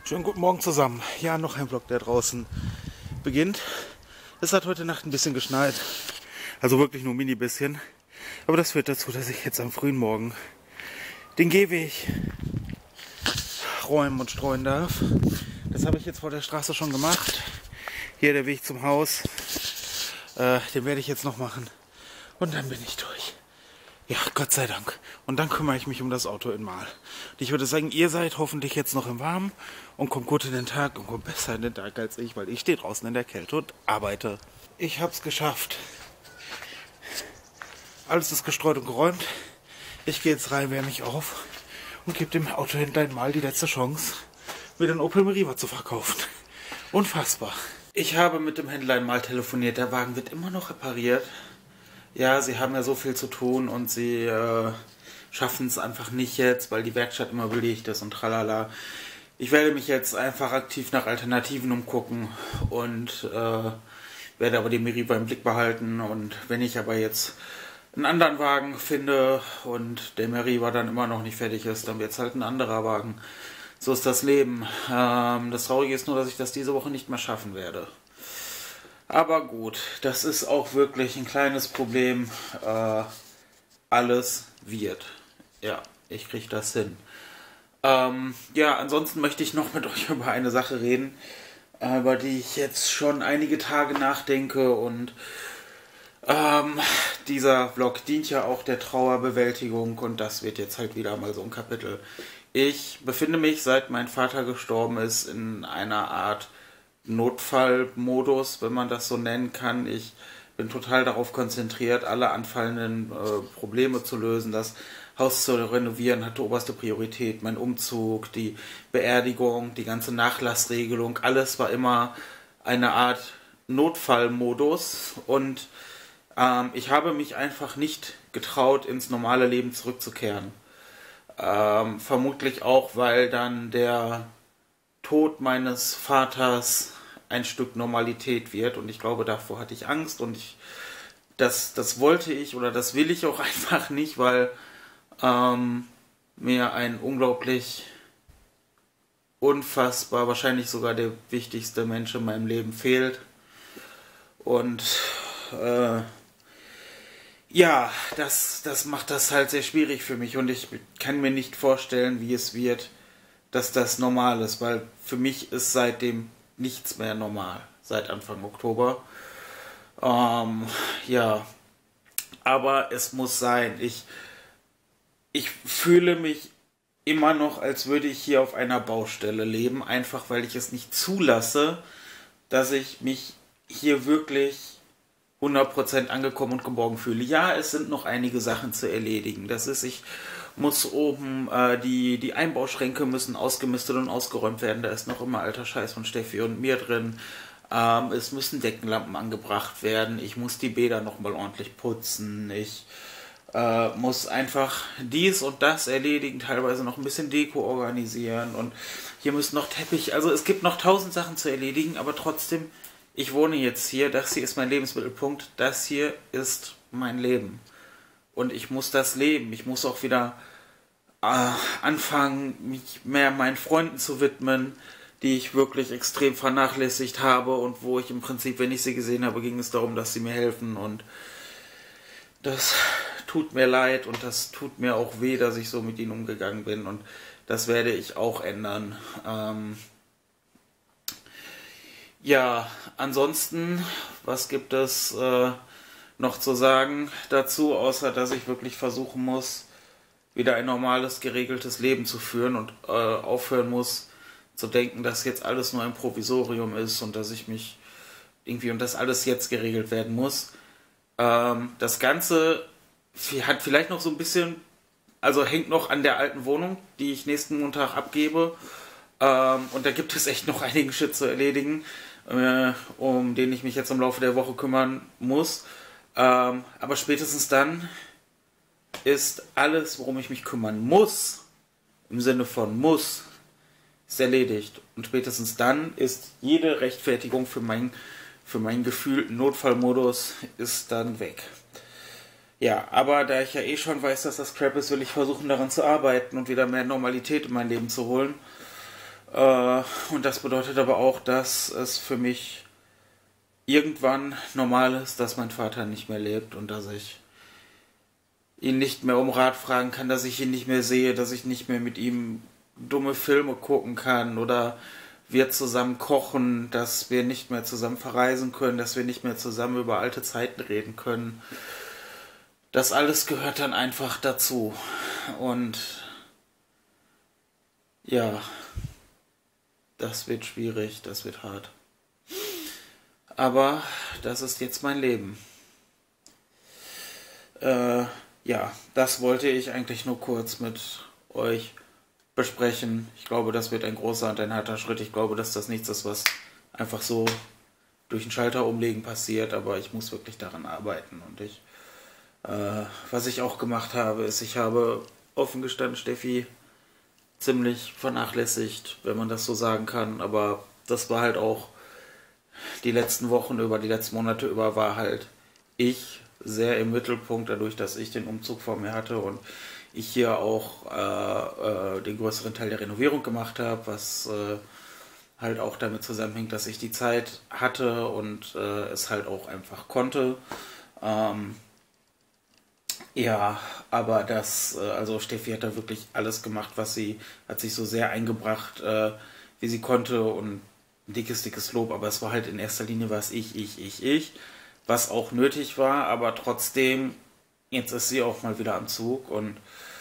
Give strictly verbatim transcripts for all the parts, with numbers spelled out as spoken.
Schönen guten Morgen zusammen. Ja, noch ein Vlog, der draußen beginnt. Es hat heute Nacht ein bisschen geschneit. Also wirklich nur ein mini bisschen. Aber das führt dazu, dass ich jetzt am frühen Morgen den Gehweg räumen und streuen darf. Das habe ich jetzt vor der Straße schon gemacht. Hier der Weg zum Haus. Äh, den werde ich jetzt noch machen. Und dann bin ich durch. Ja, Gott sei Dank. Und dann kümmere ich mich um das Auto in Mal. Und ich würde sagen, ihr seid hoffentlich jetzt noch im Warmen und kommt gut in den Tag und kommt besser in den Tag als ich, weil ich stehe draußen in der Kälte und arbeite. Ich habe es geschafft. Alles ist gestreut und geräumt. Ich gehe jetzt rein, wärme mich auf und gebe dem Autohändler Mal die letzte Chance, mir den Opel Meriva zu verkaufen. Unfassbar. Ich habe mit dem Händler Mal telefoniert. Der Wagen wird immer noch repariert. Ja, sie haben ja so viel zu tun und sie äh, schaffen es einfach nicht jetzt, weil die Werkstatt immer belegt ist und tralala. Ich werde mich jetzt einfach aktiv nach Alternativen umgucken und äh, werde aber die Meriva im Blick behalten. Und wenn ich aber jetzt einen anderen Wagen finde und der Meriva dann immer noch nicht fertig ist, dann wird es halt ein anderer Wagen. So ist das Leben. Ähm, das Traurige ist nur, dass ich das diese Woche nicht mehr schaffen werde. Aber gut, das ist auch wirklich ein kleines Problem. Äh, alles wird. Ja, ich kriege das hin. Ähm, ja, ansonsten möchte ich noch mit euch über eine Sache reden, über die ich jetzt schon einige Tage nachdenke. Und ähm, dieser Vlog dient ja auch der Trauerbewältigung und das wird jetzt halt wieder mal so ein Kapitel. Ich befinde mich, seit mein Vater gestorben ist, in einer Art Notfallmodus, wenn man das so nennen kann. Ich bin total darauf konzentriert, alle anfallenden äh, Probleme zu lösen. Das Haus zu renovieren hatte oberste Priorität. Mein Umzug, die Beerdigung, die ganze Nachlassregelung, alles war immer eine Art Notfallmodus. Und ähm, ich habe mich einfach nicht getraut, ins normale Leben zurückzukehren. Ähm, vermutlich auch, weil dann der Tod meines Vaters ein Stück Normalität wird und ich glaube, davor hatte ich Angst und ich, das, das wollte ich oder das will ich auch einfach nicht, weil ähm, mir ein unglaublich unfassbar, wahrscheinlich sogar der wichtigste Mensch in meinem Leben fehlt und äh, ja, das, das macht das halt sehr schwierig für mich und ich kann mir nicht vorstellen, wie es wird, dass das normal ist, weil für mich ist seitdem nichts mehr normal, seit Anfang Oktober. Ähm, ja, aber es muss sein. Ich, ich fühle mich immer noch, als würde ich hier auf einer Baustelle leben, einfach weil ich es nicht zulasse, dass ich mich hier wirklich hundert Prozent angekommen und geborgen fühle. Ja, es sind noch einige Sachen zu erledigen. Das ist, ich muss oben, äh, die, die Einbauschränke müssen ausgemistet und ausgeräumt werden. Da ist noch immer alter Scheiß von Steffi und mir drin. Ähm, es müssen Deckenlampen angebracht werden. Ich muss die Bäder nochmal ordentlich putzen. Ich äh, muss einfach dies und das erledigen, teilweise noch ein bisschen Deko organisieren. Und hier müssen noch Teppich, also es gibt noch tausend Sachen zu erledigen, aber trotzdem, ich wohne jetzt hier. Das hier ist mein Lebensmittelpunkt. Das hier ist mein Leben. Und ich muss das leben. Ich muss auch wieder äh, anfangen, mich mehr meinen Freunden zu widmen, die ich wirklich extrem vernachlässigt habe und wo ich im Prinzip, wenn ich sie gesehen habe, ging es darum, dass sie mir helfen. Und das tut mir leid und das tut mir auch weh, dass ich so mit ihnen umgegangen bin. Und das werde ich auch ändern. Ähm ja, ansonsten, was gibt es äh, noch zu sagen dazu, außer dass ich wirklich versuchen muss, wieder ein normales, geregeltes Leben zu führen und äh, aufhören muss zu denken, dass jetzt alles nur ein Provisorium ist und dass ich mich irgendwie und dass alles jetzt geregelt werden muss. Ähm, das Ganze hat vielleicht noch so ein bisschen, also hängt noch an der alten Wohnung, die ich nächsten Montag abgebe. Ähm, und da gibt es echt noch einigen Shit zu erledigen, äh, um den ich mich jetzt im Laufe der Woche kümmern muss. Ähm, aber spätestens dann ist alles, worum ich mich kümmern muss, im Sinne von muss, ist erledigt. Und spätestens dann ist jede Rechtfertigung für, mein, für meinen gefühlten Notfallmodus ist dann weg. Ja, aber da ich ja eh schon weiß, dass das Crap ist, will ich versuchen, daran zu arbeiten und wieder mehr Normalität in mein Leben zu holen. Äh, und das bedeutet aber auch, dass es für mich irgendwann normal ist, dass mein Vater nicht mehr lebt und dass ich ihn nicht mehr um Rat fragen kann, dass ich ihn nicht mehr sehe, dass ich nicht mehr mit ihm dumme Filme gucken kann oder wir zusammen kochen, dass wir nicht mehr zusammen verreisen können, dass wir nicht mehr zusammen über alte Zeiten reden können. Das alles gehört dann einfach dazu. Und ja, das wird schwierig, das wird hart. Aber das ist jetzt mein Leben. Äh, ja, das wollte ich eigentlich nur kurz mit euch besprechen. Ich glaube, das wird ein großer und ein harter Schritt. Ich glaube, dass das nichts ist, was einfach so durch den Schalter umlegen passiert, aber ich muss wirklich daran arbeiten. Und ich, äh, was ich auch gemacht habe, ist, ich habe offen gestanden Steffi ziemlich vernachlässigt, wenn man das so sagen kann, aber das war halt auch die letzten Wochen über, die letzten Monate über war halt ich sehr im Mittelpunkt, dadurch, dass ich den Umzug vor mir hatte und ich hier auch äh, äh, den größeren Teil der Renovierung gemacht habe, was äh, halt auch damit zusammenhängt, dass ich die Zeit hatte und äh, es halt auch einfach konnte. Ähm, ja, aber das, äh, also Steffi hat da wirklich alles gemacht, was sie, hat sich so sehr eingebracht, äh, wie sie konnte und ein dickes, dickes Lob, aber es war halt in erster Linie was ich, ich, ich, ich, was auch nötig war, aber trotzdem, jetzt ist sie auch mal wieder am Zug und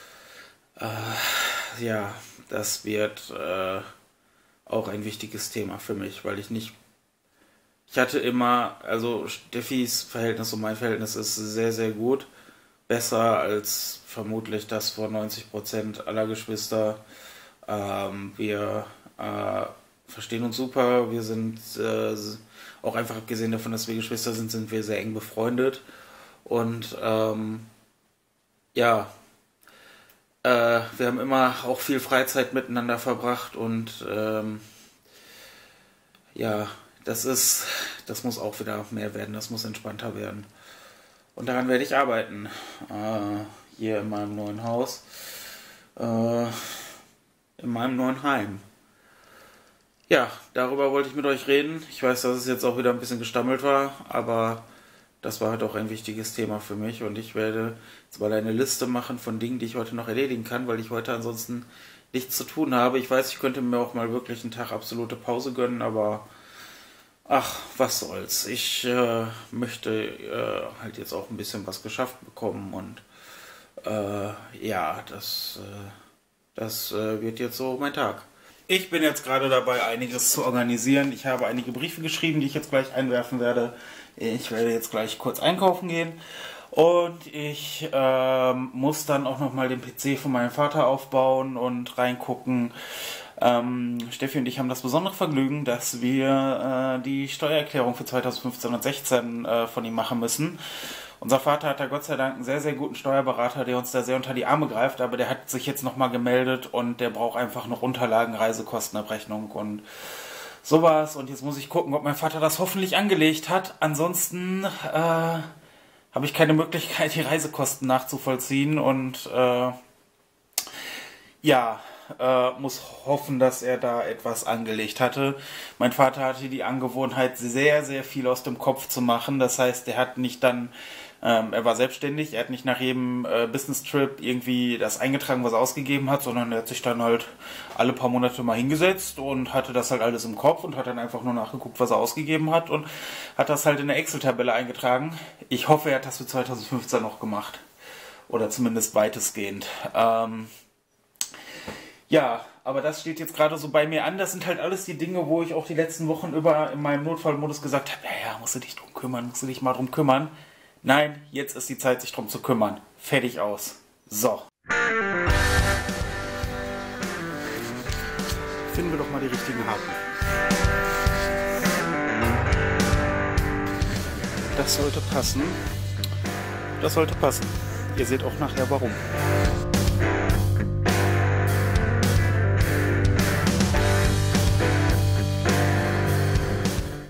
äh, ja, das wird äh, auch ein wichtiges Thema für mich, weil ich nicht, ich hatte immer, also Steffis Verhältnis und mein Verhältnis ist sehr, sehr gut, besser als vermutlich das von neunzig Prozent aller Geschwister. Ähm, wir äh, verstehen uns super, wir sind äh, auch einfach abgesehen davon, dass wir Geschwister sind, sind wir sehr eng befreundet und ähm, ja, äh, wir haben immer auch viel Freizeit miteinander verbracht und ähm, ja, das ist, das muss auch wieder mehr werden, das muss entspannter werden. Und daran werde ich arbeiten, äh, hier in meinem neuen Haus, äh, in meinem neuen Heim. Ja, darüber wollte ich mit euch reden. Ich weiß, dass es jetzt auch wieder ein bisschen gestammelt war, aber das war halt auch ein wichtiges Thema für mich und ich werde jetzt mal eine Liste machen von Dingen, die ich heute noch erledigen kann, weil ich heute ansonsten nichts zu tun habe. Ich weiß, ich könnte mir auch mal wirklich einen Tag absolute Pause gönnen, aber ach, was soll's. Ich äh, möchte äh, halt jetzt auch ein bisschen was geschafft bekommen und äh, ja, das, äh, das äh, wird jetzt so mein Tag. Ich bin jetzt gerade dabei, einiges zu organisieren. Ich habe einige Briefe geschrieben, die ich jetzt gleich einwerfen werde. Ich werde jetzt gleich kurz einkaufen gehen. Und ich ähm, muss dann auch nochmal den P C von meinem Vater aufbauen und reingucken. Ähm, Steffi und ich haben das besondere Vergnügen, dass wir äh, die Steuererklärung für zweitausendfünfzehn und sechzehn äh, von ihm machen müssen. Unser Vater hat da Gott sei Dank einen sehr, sehr guten Steuerberater, der uns da sehr unter die Arme greift, aber der hat sich jetzt nochmal gemeldet und der braucht einfach noch Unterlagen, Reisekostenabrechnung und sowas. Und jetzt muss ich gucken, ob mein Vater das hoffentlich angelegt hat. Ansonsten äh, habe ich keine Möglichkeit, die Reisekosten nachzuvollziehen und äh, ja, äh, muss hoffen, dass er da etwas angelegt hatte. Mein Vater hatte die Angewohnheit, sehr, sehr viel aus dem Kopf zu machen. Das heißt, er hat nicht dann, ähm, er war selbstständig, er hat nicht nach jedem äh, Business-Trip irgendwie das eingetragen, was er ausgegeben hat, sondern er hat sich dann halt alle paar Monate mal hingesetzt und hatte das halt alles im Kopf und hat dann einfach nur nachgeguckt, was er ausgegeben hat und hat das halt in der Excel-Tabelle eingetragen. Ich hoffe, er hat das für zweitausendfünfzehn noch gemacht. Oder zumindest weitestgehend. Ähm, Ja, aber das steht jetzt gerade so bei mir an. Das sind halt alles die Dinge, wo ich auch die letzten Wochen über in meinem Notfallmodus gesagt habe, ja, ja, musst du dich drum kümmern, musst du dich mal drum kümmern. Nein, jetzt ist die Zeit, sich drum zu kümmern. Fertig aus. So. Finden wir doch mal die richtigen Haken. Das sollte passen. Das sollte passen. Ihr seht auch nachher warum.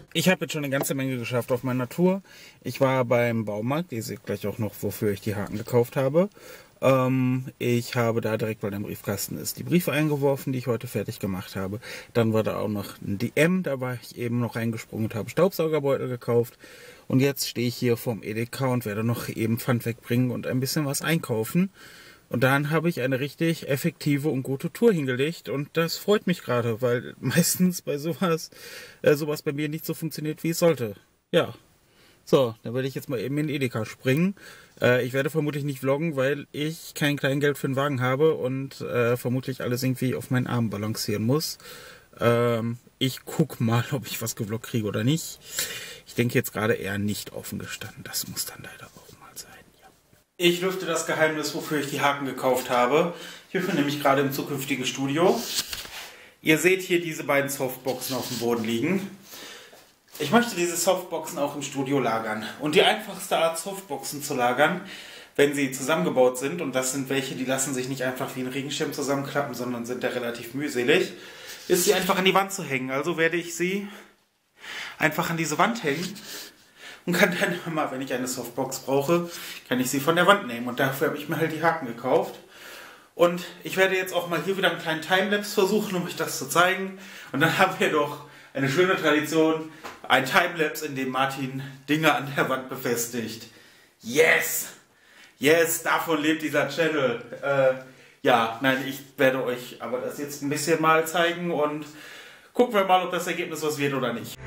Ich habe jetzt schon eine ganze Menge geschafft auf meiner Tour. Ich war beim Baumarkt, ihr seht gleich auch noch, wofür ich die Haken gekauft habe. Ähm, ich habe da direkt, weil der Briefkasten ist, die Briefe eingeworfen, die ich heute fertig gemacht habe. Dann war da auch noch ein D M, da war ich eben noch reingesprungen und habe Staubsaugerbeutel gekauft. Und jetzt stehe ich hier vorm Edeka und werde noch eben Pfand wegbringen und ein bisschen was einkaufen. Und dann habe ich eine richtig effektive und gute Tour hingelegt und das freut mich gerade, weil meistens bei sowas, äh, sowas bei mir nicht so funktioniert, wie es sollte. Ja, so, dann werde ich jetzt mal eben in den Edeka springen. Äh, ich werde vermutlich nicht vloggen, weil ich kein Kleingeld für den Wagen habe und äh, vermutlich alles irgendwie auf meinen Arm balancieren muss. Ähm, ich guck mal, ob ich was gevloggt kriege oder nicht. Ich denke jetzt gerade eher nicht offen gestanden, das muss dann leider auch. Ich lüfte das Geheimnis, wofür ich die Haken gekauft habe. Ich befinde mich gerade im zukünftigen Studio. Ihr seht hier diese beiden Softboxen auf dem Boden liegen. Ich möchte diese Softboxen auch im Studio lagern. Und die einfachste Art, Softboxen zu lagern, wenn sie zusammengebaut sind, und das sind welche, die lassen sich nicht einfach wie ein Regenschirm zusammenklappen, sondern sind da relativ mühselig, ist sie einfach an die Wand zu hängen. Also werde ich sie einfach an diese Wand hängen. Und kann dann immer, wenn ich eine Softbox brauche, kann ich sie von der Wand nehmen. Und dafür habe ich mir halt die Haken gekauft. Und ich werde jetzt auch mal hier wieder einen kleinen Timelapse versuchen, um euch das zu zeigen. Und dann haben wir doch eine schöne Tradition, ein Timelapse, in dem Martin Dinge an der Wand befestigt. Yes! Yes, davon lebt dieser Channel. Äh, ja, nein, ich werde euch aber das jetzt ein bisschen mal zeigen und gucken wir mal, ob das Ergebnis was wird oder nicht.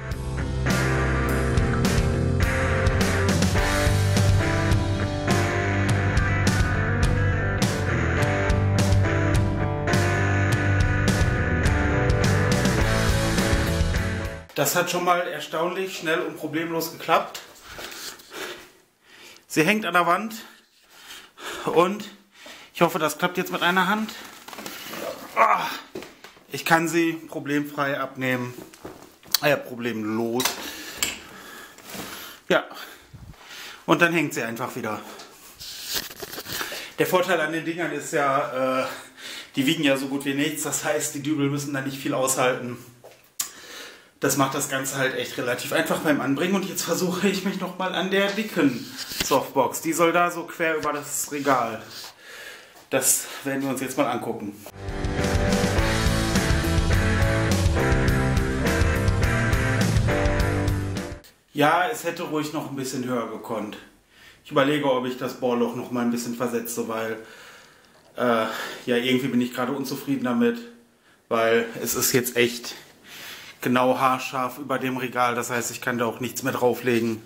Das hat schon mal erstaunlich schnell und problemlos geklappt. Sie hängt an der Wand und ich hoffe, das klappt jetzt mit einer Hand. Ich kann sie problemfrei abnehmen. Ja, problemlos. Ja, und dann hängt sie einfach wieder. Der Vorteil an den Dingern ist ja, äh, die wiegen ja so gut wie nichts. Das heißt, die Dübel müssen da nicht viel aushalten. Das macht das Ganze halt echt relativ einfach beim Anbringen. Und jetzt versuche ich mich nochmal an der dicken Softbox. Die soll da so quer über das Regal. Das werden wir uns jetzt mal angucken. Ja, es hätte ruhig noch ein bisschen höher gekonnt. Ich überlege, ob ich das Bohrloch noch mal ein bisschen versetze, weil äh, ja, irgendwie bin ich gerade unzufrieden damit, weil es ist jetzt echt genau haarscharf über dem Regal, das heißt, ich kann da auch nichts mehr drauflegen.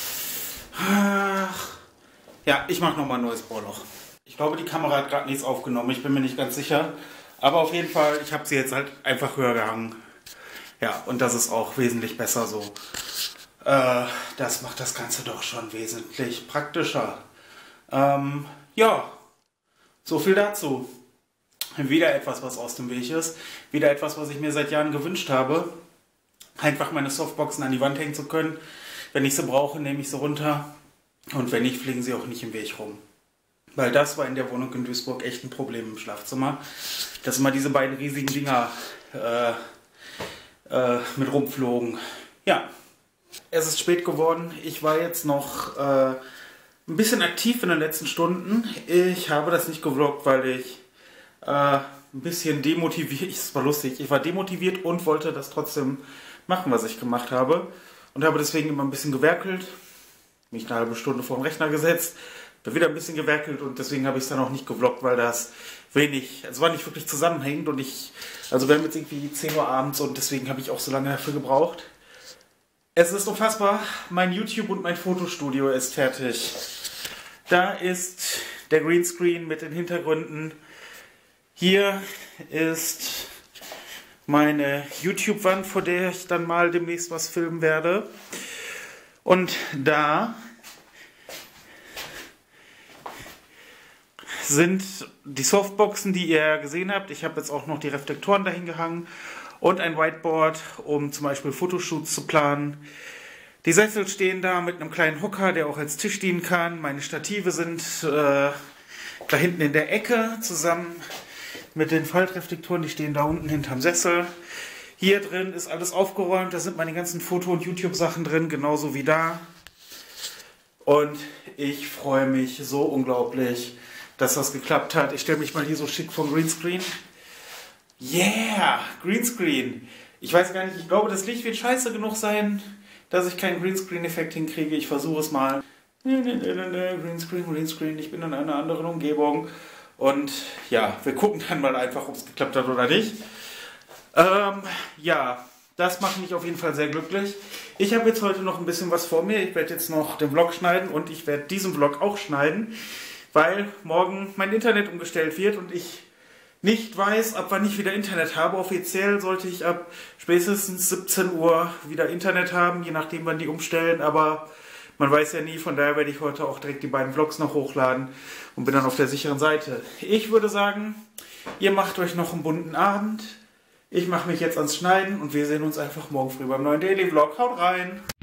Ach. Ja, ich mache nochmal ein neues Bohrloch. Ich glaube, die Kamera hat gerade nichts aufgenommen, ich bin mir nicht ganz sicher. Aber auf jeden Fall, ich habe sie jetzt halt einfach höher gehangen. Ja, und das ist auch wesentlich besser so. Äh, das macht das Ganze doch schon wesentlich praktischer. Ähm, ja, so viel dazu. Wieder etwas, was aus dem Weg ist. Wieder etwas, was ich mir seit Jahren gewünscht habe. Einfach meine Softboxen an die Wand hängen zu können. Wenn ich sie brauche, nehme ich sie runter. Und wenn nicht, fliegen sie auch nicht im Weg rum. Weil das war in der Wohnung in Duisburg echt ein Problem im Schlafzimmer. Dass immer diese beiden riesigen Dinger äh, äh, mit rumflogen. Ja, es ist spät geworden. Ich war jetzt noch äh, ein bisschen aktiv in den letzten Stunden. Ich habe das nicht gevloggt, weil ich äh, ein bisschen demotiviert, es war lustig, ich war demotiviert und wollte das trotzdem machen, was ich gemacht habe. Und habe deswegen immer ein bisschen gewerkelt, mich eine halbe Stunde vor den Rechner gesetzt, bin wieder ein bisschen gewerkelt und deswegen habe ich es dann auch nicht gevloggt, weil das wenig, es war nicht wirklich zusammenhängend und ich, also wir haben jetzt irgendwie zehn Uhr abends und deswegen habe ich auch so lange dafür gebraucht. Es ist unfassbar, mein YouTube und mein Fotostudio ist fertig. Da ist der Greenscreen mit den Hintergründen. Hier ist meine YouTube-Wand, vor der ich dann mal demnächst was filmen werde. Und da sind die Softboxen, die ihr gesehen habt. Ich habe jetzt auch noch die Reflektoren dahin gehangen und ein Whiteboard, um zum Beispiel Fotoshoots zu planen. Die Sessel stehen da mit einem kleinen Hocker, der auch als Tisch dienen kann. Meine Stative sind äh, da hinten in der Ecke zusammen mit den Faltreflektoren, die stehen da unten hinterm Sessel. Hier drin ist alles aufgeräumt, da sind meine ganzen Foto- und YouTube-Sachen drin, genauso wie da. Und ich freue mich so unglaublich, dass das geklappt hat. Ich stelle mich mal hier so schick vom Greenscreen. Yeah, Greenscreen. Ich weiß gar nicht, ich glaube, das Licht wird scheiße genug sein, dass ich keinen Greenscreen-Effekt hinkriege. Ich versuche es mal. Greenscreen, Greenscreen, ich bin in einer anderen Umgebung. Und ja, wir gucken dann mal einfach, ob es geklappt hat oder nicht. Ähm, ja, das macht mich auf jeden Fall sehr glücklich. Ich habe jetzt heute noch ein bisschen was vor mir. Ich werde jetzt noch den Vlog schneiden und ich werde diesen Vlog auch schneiden, weil morgen mein Internet umgestellt wird und ich nicht weiß, ab wann ich wieder Internet habe. Offiziell sollte ich ab spätestens siebzehn Uhr wieder Internet haben, je nachdem wann die umstellen, aber man weiß ja nie, von daher werde ich heute auch direkt die beiden Vlogs noch hochladen und bin dann auf der sicheren Seite. Ich würde sagen, ihr macht euch noch einen bunten Abend. Ich mache mich jetzt ans Schneiden und wir sehen uns einfach morgen früh beim neuen Daily Vlog. Haut rein!